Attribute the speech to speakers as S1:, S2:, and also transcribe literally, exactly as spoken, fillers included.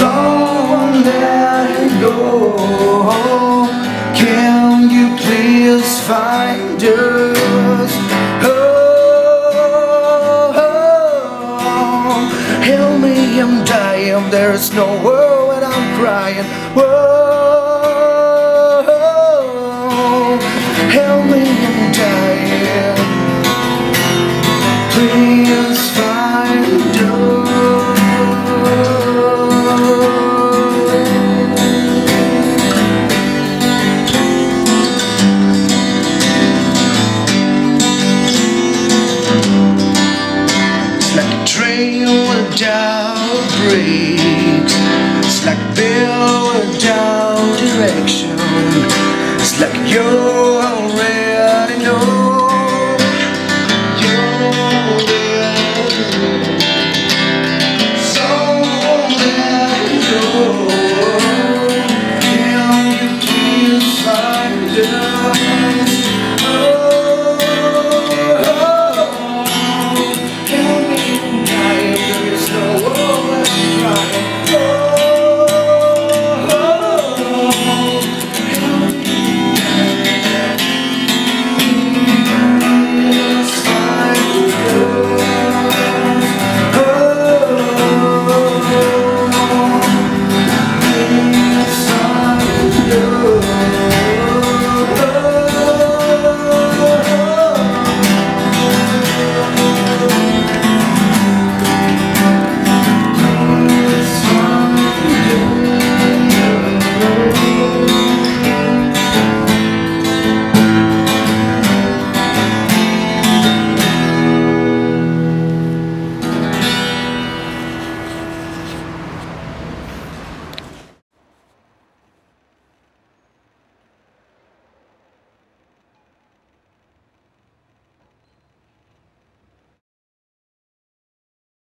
S1: Don't let it go. Can you please find us? Oh, oh, help me, I'm dying. There's no word when I'm crying. Whoa, help me, I'm dying. Please find us. Without brakes, it's like a bill without direction. It's like you already know. You already know. So let it go.